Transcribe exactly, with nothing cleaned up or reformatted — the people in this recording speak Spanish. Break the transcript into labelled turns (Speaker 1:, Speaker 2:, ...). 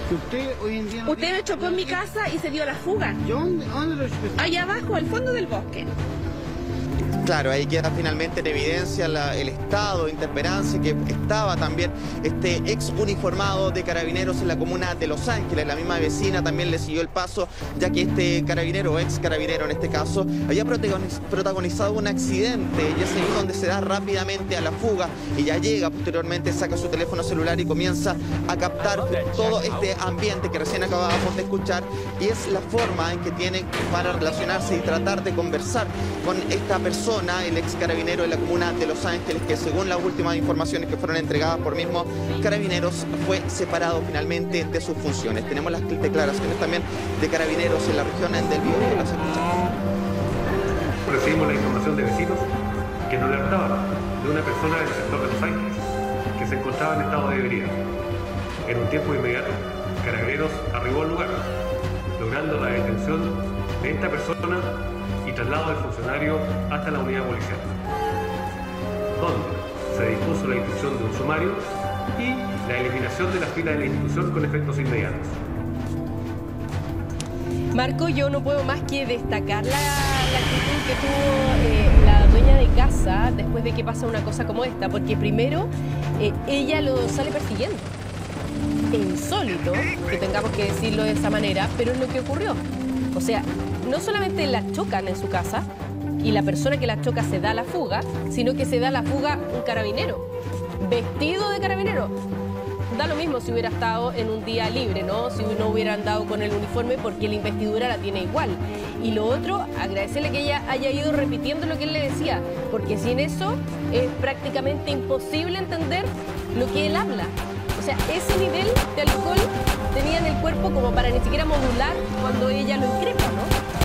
Speaker 1: Usted hoy en día no
Speaker 2: Usted me chocó en mi casa y se dio la fuga.
Speaker 1: ¿Yo dónde, dónde lo chocó?
Speaker 2: Allá abajo, al fondo del bosque.
Speaker 3: Claro, ahí queda finalmente en evidencia la, el estado de intemperancia que estaba también este ex uniformado de carabineros en la comuna de Los Ángeles. La misma vecina también le siguió el paso, ya que este carabinero, o ex carabinero en este caso, había protagoniz protagonizado un accidente y es ahí donde se da rápidamente a la fuga y ya llega posteriormente, saca su teléfono celular y comienza a captar todo este ambiente que recién acabábamos de escuchar, y es la forma en que tiene para relacionarse y tratar de conversar con esta persona, el ex carabinero de la comuna de Los Ángeles, que según las últimas informaciones que fueron entregadas por mismos carabineros, fue separado finalmente de sus funciones. Tenemos las declaraciones también de carabineros en la región del Biobío, las escuchamos.
Speaker 4: Recibimos la información de vecinos que nos alertaban de una persona del sector de Los Ángeles que se encontraba en estado de ebriedad. En un tiempo inmediato, Carabineros arribó al lugar, logrando la detención de esta persona y traslado del funcionario hasta la unidad policial, donde se dispuso la institución de un sumario y la eliminación de la fila de la institución con efectos inmediatos.
Speaker 5: Marco, yo no puedo más que destacar la, la actitud que tuvo eh, la dueña de casa después de que pasa una cosa como esta, porque primero eh, ella lo sale persiguiendo. Es insólito que tengamos que decirlo de esa manera, pero es lo que ocurrió. O sea, no solamente la chocan en su casa y la persona que la choca se da la fuga, sino que se da la fuga un carabinero, vestido de carabinero. Da lo mismo si hubiera estado en un día libre, ¿no? Si no hubiera andado con el uniforme, porque la investidura la tiene igual. Y lo otro, agradecerle que ella haya ido repitiendo lo que él le decía, porque sin eso es prácticamente imposible entender lo que él habla. O sea, ese nivel de alcohol tenía en el cuerpo como para ni siquiera modular cuando ella lo